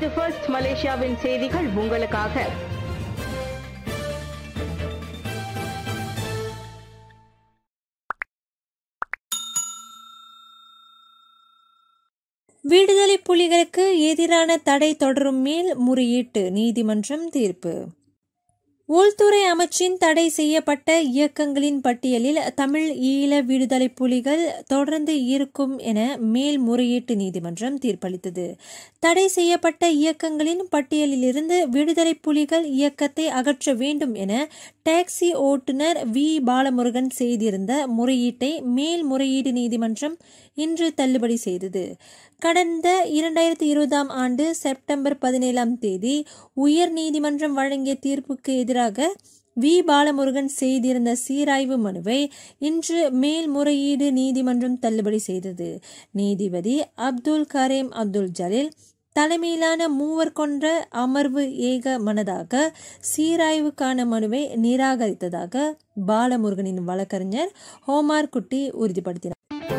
இது ஃபர்ஸ்ட் மலேசியாவின் செய்திகள் உங்களுக்காக. விடுதலை புலிகளுக்கு எதிரான தடை தொடரும் மேல் முறையீட்டு நீதிமன்றம் தீர்ப்பு. உள்துறை அமைச்சின் தடை செய்யப்பட்ட இயக்கங்களின் பட்டியலில் தமிழ் ஈழ விடுதலை புலிகள் தொடர்ந்து இருக்கும் என மேல்முறையீட்டு நீதிமன்றம் தீர்ப்பளித்தது. தடை செய்யப்பட்ட இயக்கங்களின் பட்டியலிலிருந்து விடுதலை புலிகள் இயக்கத்தை அகற்ற வேண்டும் என டாக்ஸி ஓட்டுநர் வி பாலமுருகன் செய்திருந்த முறையீட்டை மேல்முறையீடு நீதிமன்றம் இன்று தள்ளுபடி செய்தது. கடந்த 2020 ஆண்டு செப்டம்பர் 17 உயர் நீதிமன்றம் வழங்கிய தீர்ப்புக்கு எதிராக வி பாலமுருகன் செய்திருந்த சீராய்வு மனுவை இன்று மேல்முறையீடு நீதிமன்றம் தள்ளுபடி செய்தது. நீதிபதி அப்துல் கரீம் அப்துல் ஜலீல் தலைமையிலான 3 கொண்ட அமர்வு ஏக மனதாக சீராய்வுக்கான மனுவை நிராகரித்ததாக பாலமுருகனின் வழக்கறிஞர் ஹோமார் குட்டி உறுதிப்படுத்தினார்.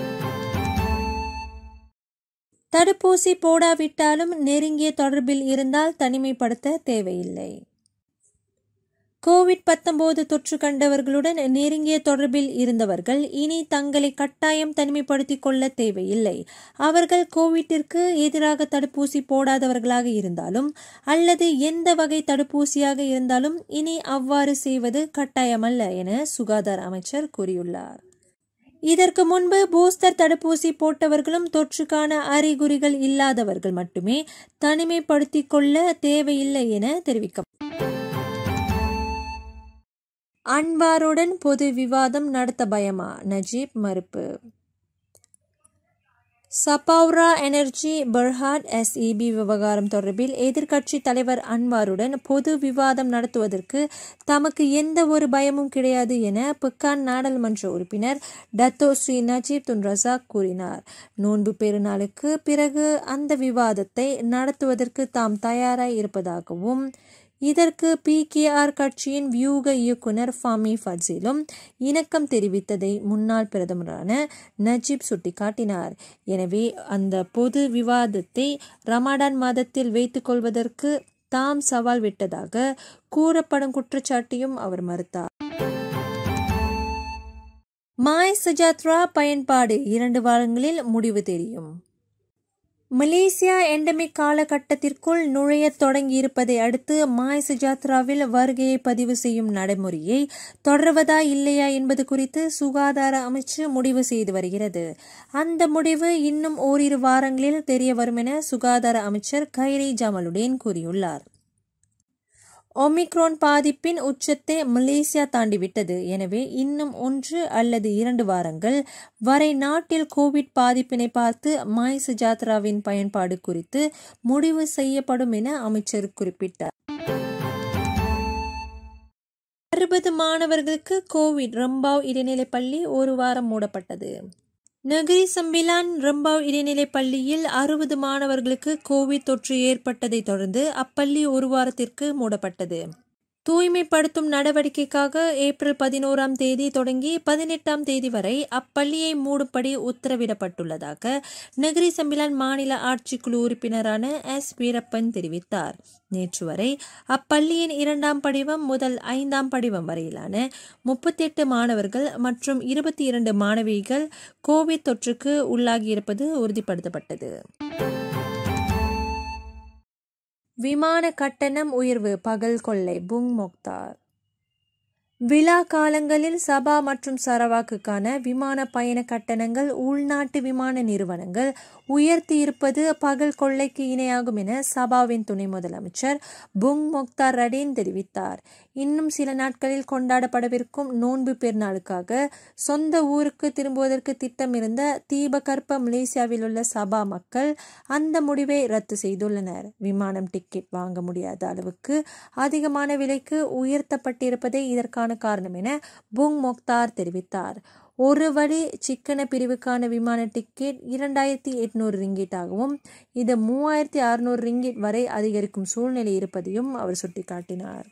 தடுப்பூசி போடாவிட்டாலும் நெருங்கிய தொடர்பில் இருந்தால் தனிமைப்படுத்த தேவையில்லை. கோவிட்-19 தொற்று கண்டவர்களுடன் நெருங்கிய தொடர்பில் இருந்தவர்கள் இனி தங்களை கட்டாயம் தனிமைப்படுத்திக் கொள்ள தேவையில்லை. அவர்கள் கோவிட்டிற்கு எதிராக தடுப்பூசி போடாதவர்களாக இருந்தாலும் அல்லது எந்த வகை தடுப்பூசியாக இருந்தாலும் இனி அவ்வாறு செய்வது கட்டாயமல்ல என சுகாதார அமைச்சர் கூறியுள்ளார். இதற்கு முன்பு பூஸ்டர் தடுப்பூசி போட்டவர்களும் தொற்றுக்கான அறிகுறிகள் இல்லாதவர்கள் மட்டுமே தனிமைப்படுத்திக் கொள்ள தேவையில்லை என தெரிவிக்கப்பட்டது. அன்வாருடன் பொது விவாதம் நடத்த பயமா? நஜீப் மறுப்பு. சபௌரா எனர்ஜி பெர்ஹாட் SEB விவகாரம் தொடர்பில் எதிர்க்கட்சி தலைவர் அன்வாருடன் பொது விவாதம் நடத்துவதற்கு தமக்கு எந்த ஒரு பயமும் கிடையாது என புக்கான் நாடாளுமன்ற உறுப்பினர் Dato Sri Najib Tun Razak கூறினார். நோன்பு பெருநாளுக்கு பிறகு அந்த விவாதத்தை நடத்துவதற்கு தாம் தயாராய் இருப்பதாகவும் இதற்கு PKR கட்சியின் வியூக இயக்குனர் ஃபாமி ஃபட்சிலும் இணக்கம் தெரிவித்ததை முன்னாள் பிரதமரான நஜீப் சுட்டிக்காட்டினார். எனவே அந்த பொது விவாதத்தை ரமடான் மாதத்தில் வைத்துக் கொள்வதற்கு தாம் சவால் விட்டதாக கூறப்படும் குற்றச்சாட்டையும் அவர் மறுத்தார். மாய் சஜாத்ரா பயன்பாடு 2 வாரங்களில் முடிவு தெரியும். மலேசியா எண்டமிக் காலகட்டத்திற்குள் நுழைய தொடங்கியிருப்பதை அடுத்து மாய் சஜாத்ராவில் வருகையை பதிவு செய்யும் நடைமுறையை தொடர்வதா இல்லையா என்பது குறித்து சுகாதார அமைச்சு முடிவு செய்து வருகிறது. அந்த முடிவு இன்னும் ஓரிரு வாரங்களில் தெரிய வரும் என சுகாதார அமைச்சர் கைரி ஜமாலுடீன் கூறியுள்ளார். ஒமிக்ரோன் பாதிப்பின் உச்சத்தை மலேசியா தாண்டிவிட்டது. எனவே இன்னும் 1 அல்லது 2 வாரங்கள் வரை நாட்டில் கோவிட் பாதிப்பினை பார்த்து மாய் சஜாத்ராவின் பயன்பாடு குறித்து முடிவு செய்யப்படும் என அமைச்சர் குறிப்பிட்டார். 60 மாணவர்களுக்கு கோவிட். ரம்பாவ் இடைநிலை பள்ளி 1 வாரம் மூடப்பட்டது. நகரி சம்பிலான் ரம்பாவ் இடைநிலை பள்ளியில் 60 மாணவர்களுக்கு கோவிட் தொற்று ஏற்பட்டதை தொடர்ந்து அப்பள்ளி 1 வாரத்திற்கு மூடப்பட்டது. தூய்மைப்படுத்தும் நடவடிக்கைக்காக ஏப்ரல் 11 தொடங்கி 18 வரை அப்பள்ளியை மூடும்படி உத்தரவிடப்பட்டுள்ளதாக நகரி சம்பிலான் மாநில ஆட்சிக்குழு உறுப்பினரான S வீரப்பன் தெரிவித்தார். நேற்று வரை அப்பள்ளியின் 2ஆம் படிவம் முதல் 5ஆம் படிவம் வரையிலான 38 மாணவர்கள் மற்றும் 22 மாணவிகள் கோவிட் தொற்றுக்கு உள்ளாகியிருப்பது உறுதிப்படுத்தப்பட்டது. விமான கட்டணம் உயர்வு பகல் கொள்ளை. Bung Moktar. விழா காலங்களில் சபா மற்றும் சரவாக்குக்கான விமான பயண கட்டணங்கள் உள்நாட்டு விமான நிறுவனங்கள் உயர்த்தி இருப்பது பகல் கொள்ளைக்கு இணையாகும் என சபாவின் துணை முதலமைச்சர் புங் மொக்தார் ரடீன் தெரிவித்தார். இன்னும் சில நாட்களில் கொண்டாடப்படவிருக்கும் நோன்பு பெருநாளுக்காக சொந்த ஊருக்கு திரும்புவதற்கு திட்டமிருந்த தீபகற்ப மலேசியாவில் உள்ள சபா மக்கள் அந்த முடிவை ரத்து செய்துள்ளனர். விமானம் டிக்கெட் வாங்க முடியாத அளவுக்கு அதிகமான விலைக்கு உயர்த்தப்பட்டிருப்பதே இதற்கான காரணம் என புங் மொக்தார் தெரிவித்தார். ஒரு வழி சிக்கன பிரிவுக்கான விமான டிக்கெட் 2800 ரிங்கிட் ஆகவும் இது 3600 ரிங்கிட் வரை அதிகரிக்கும் சூழ்நிலை இருப்பதையும் அவர் சுட்டிக்காட்டினார்.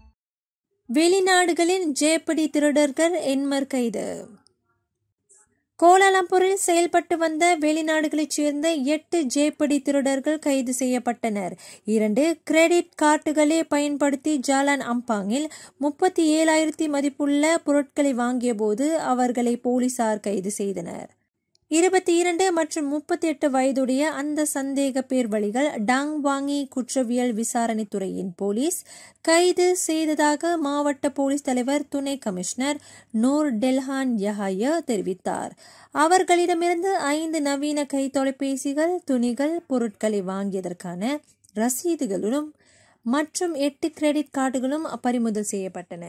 வெளிநாடுகளின் ஜேப்படி திருடர்கள் எண்மர் கைது. கோலாலம்பூரில் செயல்பட்டு வந்த வெளிநாடுகளைச் சேர்ந்த 8 ஜேப்படி திருடர்கள் கைது செய்யப்பட்டனர். 2 கிரெடிட் கார்டுகளை பயன்படுத்தி ஜாலான் அம்பாங்கில் 37,000 மதிப்புள்ள பொருட்களை வாங்கிய போது அவர்களை போலீசார் கைது செய்தனர். 22 மற்றும் 38 வயதுடைய அந்த சந்தேக பேர்வழிகள் டாங் வாங்கி குற்றவியல் விசாரணை துறையின் போலீஸ் கைது செய்ததாக மாவட்ட போலீஸ் தலைவர் துணை கமிஷனர் நூர் டெல்ஹான் யஹாய தெரிவித்தார். அவர்களிடமிருந்து 5 நவீன கை தொலைபேசிகள், துணிகள், பொருட்களை வாங்கியதற்கான ரசீதுகளும் மற்றும் 8 கிரெடிட் கார்டுகளும் பறிமுதல் செய்யப்பட்டன.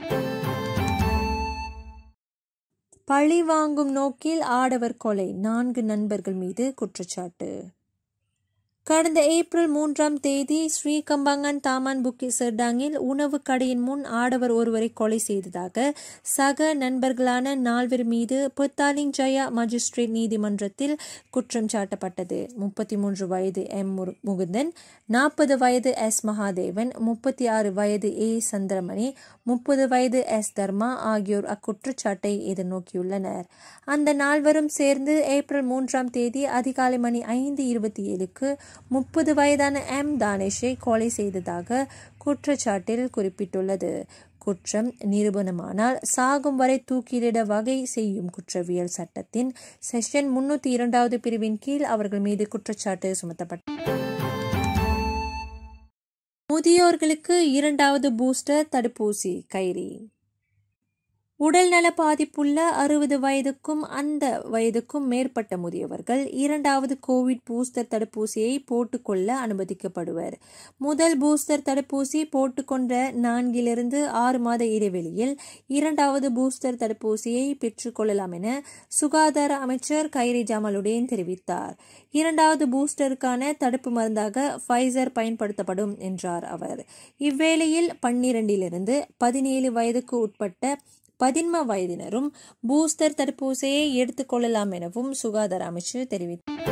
பழி வாங்கும் நோக்கில் ஆடவர் கொலை, 4 நண்பர்கள் மீது குற்றச்சாட்டு. கடந்த ஏப்ரல் 3 ஸ்ரீகம்பங்கன் தாமான் புக்கிட் செர்டாங்கில் உணவு கடையின் முன் ஆடவர் ஒருவரை கொலை செய்ததாக சக நண்பர்களான 4 மீது புத்தாலிங் ஜயா மஜிஸ்ட்ரேட் நீதிமன்றத்தில் குற்றம் சாட்டப்பட்டது. 33 வயது எம் முகுந்தன், 40 வயது எஸ் மகாதேவன், 36 வயது ஏ சந்திரமணி, 30 வயது எஸ் தர்மா ஆகியோர் அக்குற்றச்சாட்டை எதிர்நோக்கியுள்ளனர். அந்த 4 சேர்ந்து ஏப்ரல் 3 அதிகாலை மணி 5:27க்கு 30 வயதான எம் தானேஷை கொலை செய்ததாக குற்றச்சாட்டில் குறிப்பிட்டுள்ளது. குற்றம் நிரூபணமானால் சாகும் வரை தூக்கிலிட வகை செய்யும் குற்றவியல் சட்டத்தின் செக்ஷன் 302 பிரிவின் கீழ் அவர்கள் மீது குற்றச்சாட்டு சுமத்தப்பட்டது. முதியோர்களுக்கு 2வது பூஸ்டர் தடுப்பூசி கைரி. உடல்நல பாதிப்புள்ள 60 வயதுக்கும் அந்த வயதுக்கும் மேற்பட்ட முதியவர்கள் 2வது கோவிட் பூஸ்டர் தடுப்பூசியை போட்டுக்கொள்ள அனுமதிக்கப்படுவர். முதல் பூஸ்டர் தடுப்பூசி போட்டுக்கொண்ட 4 to 6 மாத இடைவெளியில் 2வது பூஸ்டர் தடுப்பூசியை பெற்றுக்கொள்ளலாம் என சுகாதார அமைச்சர் கைரி ஜமாலுடன் தெரிவித்தார். 2வது பூஸ்டருக்கான தடுப்பு மருந்தாக ஃபைசர் பயன்படுத்தப்படும் என்றார் அவர். இவ்வேளையில் 12 to 17 வயதுக்கு உட்பட்ட 11 வயதினரும் பூஸ்டர் தடுப்பூசியை எடுத்துக் கொள்ளலாம் எனவும் சுகாதார அமைச்சர் தெரிவித்தார்.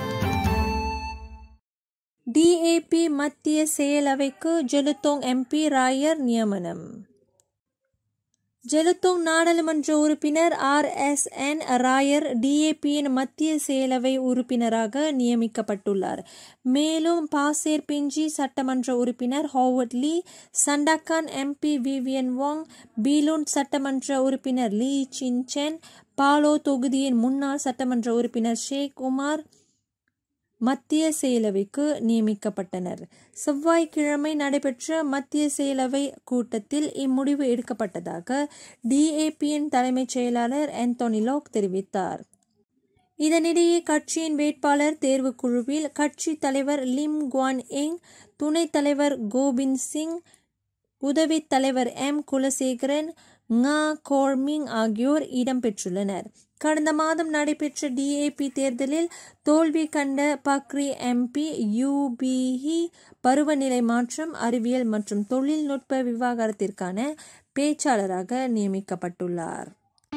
டிஏபி மத்திய செயலவைக்கு ஜெலுத்தோங் எம்பி ராயர் நியமனம். ஜெலுத்தோங் நாடாளுமன்ற உறுப்பினர் RSN ராயர் டிஏபியின் மத்திய செயலவை உறுப்பினராக நியமிக்கப்பட்டுள்ளார். மேலும் பாசேர் பிஞ்சி சட்டமன்ற உறுப்பினர் Howard Lee, Sandakan MP Vivian Wong, பீலூன் சட்டமன்ற உறுப்பினர் லீ சின்சென், பாலோ தொகுதியின் முன்னாள் சட்டமன்ற உறுப்பினர் ஷேக் உமார் மத்திய செயலவைக்கு நியமிக்கப்பட்டனர். செவ்வாய்க்கிழமை நடைபெற்ற மத்திய செயலவை கூட்டத்தில் இம்முடிவு எடுக்கப்பட்டதாக டிஏபியின் தலைமைச் செயலாளர் ஆந்தோனி லாக் தெரிவித்தார். இதனிடையே கட்சியின் வேட்பாளர் தேர்வுக் குழுவில் கட்சி தலைவர் லிம் குவான் எங், துணைத் தலைவர் கோபிந்த் சிங், உதவித் தலைவர் எம் குலசேகரன், ngா கோர்மிங் ஆகியோர் இடம்பெற்றுள்ளனர். கடந்த மாதம் நடைபெற்ற டிஏபி தேர்தலில் தோல்வி கண்ட பக்ரி எம்பி யூபிஹி பருவநிலை மாற்றம், அறிவியல் மற்றும் தொழில்நுட்ப விவகாரத்திற்கான பேச்சாளராக நியமிக்கப்பட்டுள்ளார்.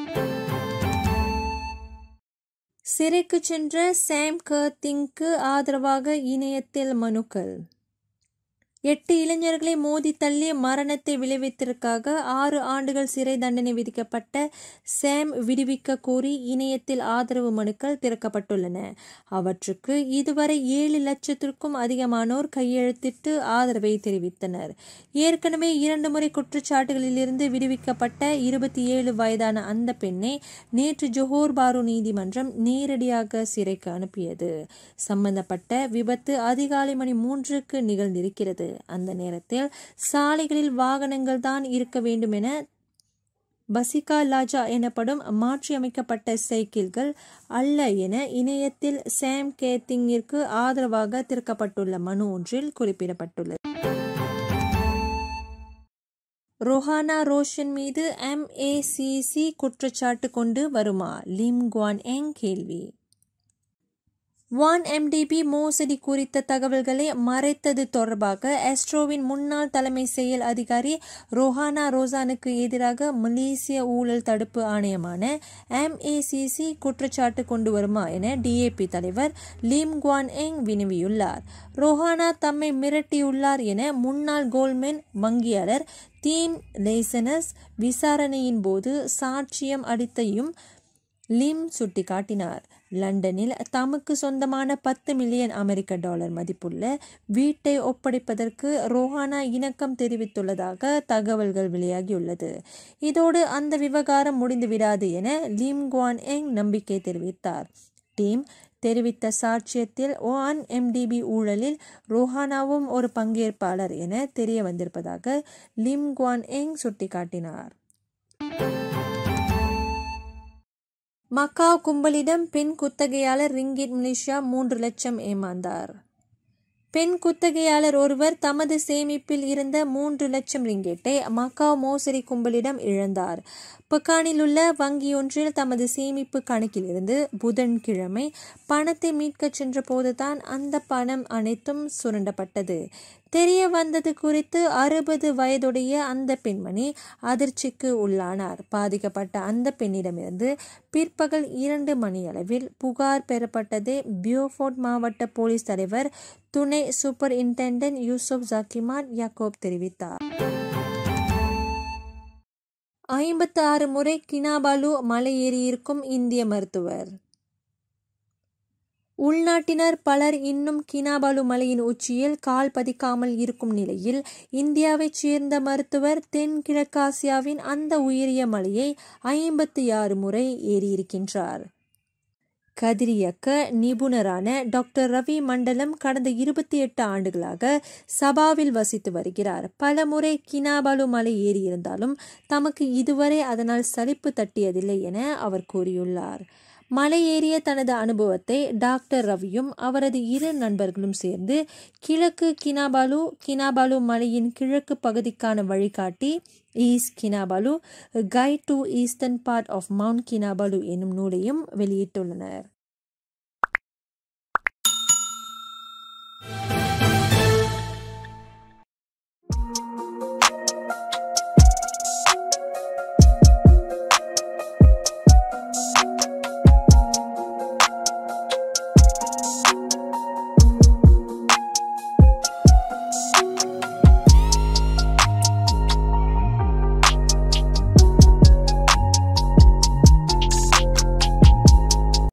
சிறைக்கு சென்ற சாம் கர்த்திங்க்கு ஆதரவாக இணையத்தில் மனுக்கள். 8 இளைஞர்களை மோதி தள்ளி மரணத்தை விளைவித்ததற்காக 6 ஆண்டுகள் சிறை தண்டனை விதிக்கப்பட்ட சாம் விடுவிக்க கோரி இணையத்தில் ஆதரவு மனுக்கள் திறக்கப்பட்டுள்ளன. அவற்றுக்கு இதுவரை 7 லட்சத்திற்கும் அதிகமானோர் கையெழுத்திட்டு ஆதரவை தெரிவித்தனர். ஏற்கனவே 2 முறை குற்றச்சாட்டுகளிலிருந்து விடுவிக்கப்பட்ட 27 வயதான அந்த பெண்ணை நேற்று ஜோஹர் பாரு நீதிமன்றம் நேரடியாக சிறைக்கு அனுப்பியது. சம்பந்தப்பட்ட விபத்து அதிகாலை மணி 3க்கு நிகழ்ந்திருக்கிறது. அந்த நேரத்தில் சாலைகளில் வாகனங்கள் தான் இருக்க வேண்டும் என பசிகா லாஜா எனப்படும் மாற்றியமைக்கப்பட்ட சைக்கிள்கள் அல்ல என இணையத்தில் சாம் கேத்திங்கிற்கு ஆதரவாக திறக்கப்பட்டுள்ள மனு ஒன்றில் குறிப்பிடப்பட்டுள்ளது. ரோஹானா ரோஷன் மீது MACC குற்றச்சாட்டு கொண்டு வருமா? லிம் குவான் எங் கேள்வி. 1MDB மோசடி குறித்த தகவல்களை மறைத்தது தொடர்பாக ஆஸ்ட்ரோவின் முன்னாள் தலைமை செயல் அதிகாரி ரோஹானா ரோசானுக்கு எதிராக மலேசிய ஊழல் தடுப்பு ஆணையமான MACC குற்றச்சாட்டு கொண்டு வருமா என டிஏபி தலைவர் லிம் குவான் எங் வினவியுள்ளார். ரோஹானா தம்மை மிரட்டியுள்ளார் என முன்னாள் கோல்ட்மேன் வங்கியாளர் தீன் லேசனஸ் விசாரணையின் போது சாட்சியம் அளித்தையும் லிம் சுட்டிக்காட்டினார். லண்டனில் தமக்கு சொந்தமான 10 மில்லியன் அமெரிக்க டாலர் மதிப்புள்ள வீட்டை ஒப்படைப்பதற்கு ரோஹானா இணக்கம் தெரிவித்துள்ளதாக தகவல்கள் வெளியாகியுள்ளது. இதோடு அந்த விவகாரம் முடிந்துவிடாது என லிம் குவான் எங் நம்பிக்கை தெரிவித்தார். டீம் தெரிவித்த சாட்சியத்தில் 1MDB ஊழலில் ரோஹானாவும் ஒரு பங்கேற்பாளர் என தெரிய வந்திருப்பதாக லிம் குவான் எங் சுட்டிக்காட்டினார். மக்காவ் கும்பலிடம் பெண் குத்தகையாளர் ரிங்கிட் மலேசியா 3 லட்சம் ஏமாந்தார். பெண் குத்தகையாளர் ஒருவர் தமது சேமிப்பில் இருந்த 3 லட்சம் ரிங்கெட்டை மக்காவ் மோசடி கும்பலிடம் இழந்தார். பக்கானில் உள்ள வங்கியொன்றில் தமது சேமிப்பு கணக்கிலிருந்து புதன்கிழமை பணத்தை மீட்கச் சென்ற போதுதான் அந்த பணம் அனைத்தும் சுரண்டப்பட்டது. தெரிய வந்தது குறித்து 60 வயதுடைய அந்த பெண்மணி அதிர்ச்சிக்கு உள்ளானார். பாதிக்கப்பட்ட அந்த பெண்ணிடமிருந்து பிற்பகல் 2 மணியளவில் புகார் பெறப்பட்டதை பியோஃபோர்ட் மாவட்ட போலீஸ் தலைவர் துணை சூப்பரிண்டெண்டன்ட் யூசுப் ஜாக்கிமாட் யாக்கோப் தெரிவித்தார். 56 முறை கினாபாலு மலை ஏறியிருக்கும் இந்திய மருத்துவர். உள்நாட்டினர் பலர் இன்னும் கினாபாலு மலையின் உச்சியில் கால் பதிக்காமல் இருக்கும் நிலையில் இந்தியாவைச் சேர்ந்த மருத்துவர் தென்கிழக்காசியாவின் அந்த உயரிய மலையை 56 முறை ஏறியிருக்கின்றார். கதிரியக்க நிபுணரான டாக்டர் ரவி மண்டலம் கடந்த 28 ஆண்டுகளாக சபாவில் வசித்து வருகிறார். பல முறை கினாபாலு மலை ஏறியிருந்தாலும் தமக்கு இதுவரை அதனால் சலிப்பு தட்டியதில்லை என அவர் கூறியுள்ளார். மலை ஏறிய தனது அனுபவத்தை டாக்டர் ரவியும் அவரது 2 நண்பர்களும் சேர்ந்து கிழக்கு கினாபாலு மலையின் கிழக்கு பகுதிக்கான வழிகாட்டி East Kinabalu guide to eastern part of Mount Kinabalu என்னும் நூலையும் வெளியிட்டுள்ளனர்.